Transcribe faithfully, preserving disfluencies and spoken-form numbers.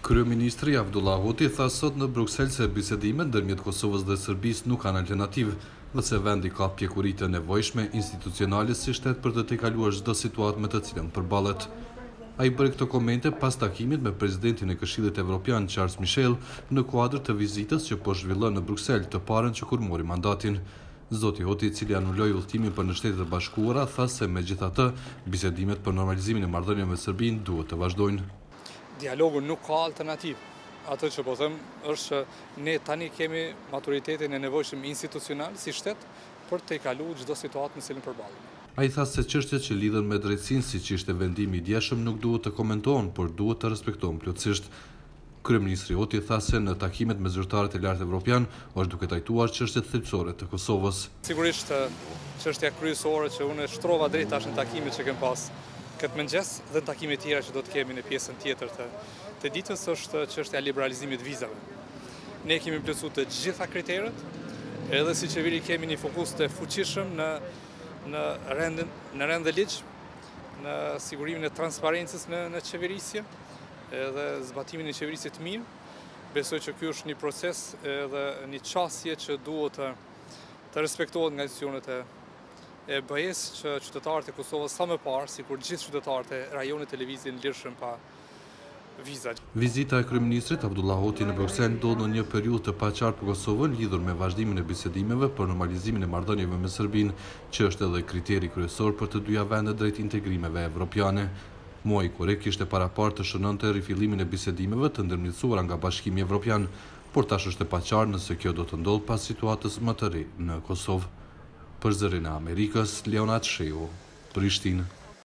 Kryeministri Abdullah Hoti tha sot në Bruksel se bisedimet ndërmjet Kosovës dhe Serbisë nuk kanë alternativë dhe se vendi ka pjekuri të nevojshme institucionale si shtet për të tejkaluar çdo situatë me të cilën përballet. Ai bëri këto komente pas takimit me presidentin e Këshillit Evropian Charles Michel në kuadër të vizitës që po zhvillon në Bruksel, të parën që kur mori mandatin. Zoti Hoti, i cili anulloi udhëtimin për në Shtetet e Bashkuara, tha se megjithatë bisedimet për normalizimin e marrëdhënieve me Serbinë duhet të vazhdojnë. Dialogu nuk ka alternativë. Atë që po them është që ne tani kemi maturitetin e nevojshëm institucional si shtet për të tejkaluar çdo situatë në cilën përballemi. Ai tha se çështjet që lidhen me drejtsinë, siç ishte vendimi i djeshëm, nuk duhet të komentohen, por duhet të respektohen plotësisht. Kryeministri Hoti tha se në takimet me zyrtarët e lartë evropian është duke trajtuar çështjet thelbësore të Kosovës. Sigurisht çështja kryesore që unë shtrova drejt tash në takimet që kem pas këtë mëngjes dhe në takime tjera që do të kemi në pjesën tjetër të, të ditës është çështja e liberalizimit vizave. Ne kemi plotësuar të gjitha kriteret, edhe si qeveri kemi një fokus të fuqishëm në në rendin në rend dhe ligj, në sigurimin e transparencës në në qeverisje, edhe zbatimin e qeverisje të mirë. Besoj që ky është një proces edhe një çështje që duhet të, të respektohet nga institucionet e e B E S, që qytetarët e Kosovës sa më parë, sikur gjithë qytetarët e rajonit të lëvizjen lirshëm pa viza. Vizita e kryeministrit Abdullah Hoti në Bruksel ndodh në një periudhë të paqartë për Kosovën lidhur me vazhdimin e bisedimeve për normalizimin e marrëdhënieve me Serbinë, që është edhe kriteri kryesor për të dyja vendet drejt integrimeve evropiane. Muaji korrekt kishte paraparë të shënonte rifillimin e bisedimeve të ndërmjetësuara nga Bashkimi Evropian, por tash është e paqartë nëse kjo do të ndodhë pas situatës më të re në Kosovë. Për zërin e Amerikës, Leonard Sheu, Prishtinë.